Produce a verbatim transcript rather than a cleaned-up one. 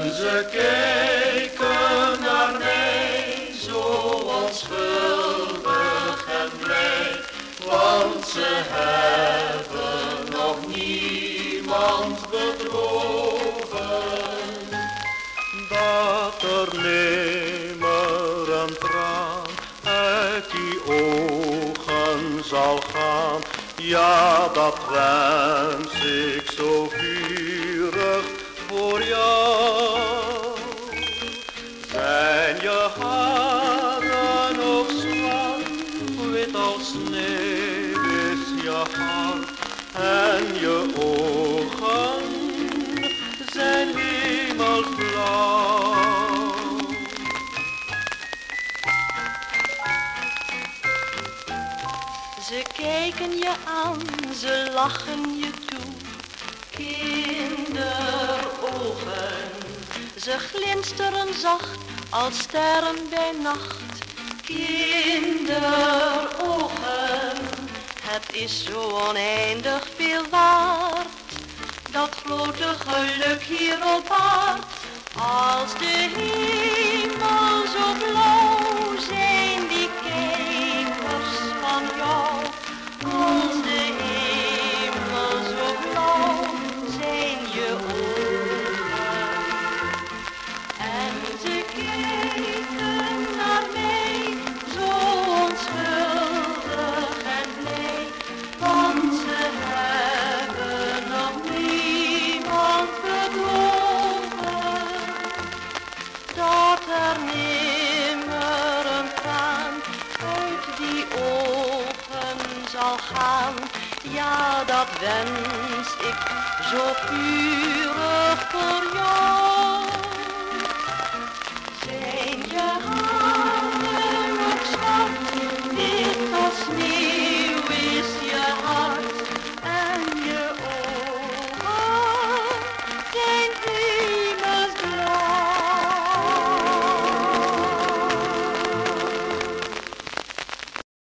Ze keken naar mij zo onschuldig en blij, want ze hebben nog niemand bedrogen. Dat er nimmer een traan uit die ogen zal gaan, ja, dat wens ik zo vurig voor jou. Zijn je haren ook zwart, wit als sneeuw is je hart, en je ogen zijn hemelsblauw. Ze kijken je aan, ze lachen je toe, kinderogen. Ze glinsteren zacht als sterren bij nacht, kinderogen. Het is zo oneindig veel waard, dat grote geluk hier op aard. Als de hemel zo blauw zijn die kijkers van jou. Als de hemel zo blauw zijn je ogen. En ze kijken naar mij zo onschuldig en blij, want ze hebben nog niemand bedrogen. Dat er nimmer een traan uit die ogen zal gaan, ja, dat wens ik zo vurig voor jou.